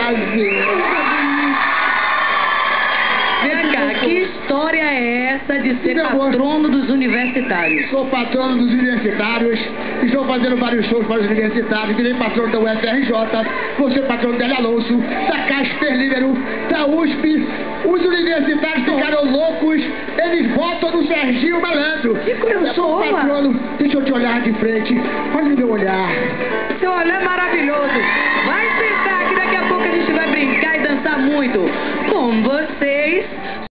prazer. Vem cá, que história é essa de ser patrono dos universitários? Sou patrono dos universitários, estou fazendo vários shows para os universitários, virei patrono da UFRJ, vou ser patrono da L. Alonso, da Casper Libero, da USP. Os universitários ficaram loucos, eles votam no Serginho Malandro. Que coisa boa! Patrono, deixa eu te olhar de frente, olha o meu olhar. Seu olhar é maravilhoso. Vai sentar que daqui a pouco a gente vai brincar e dançar muito com vocês.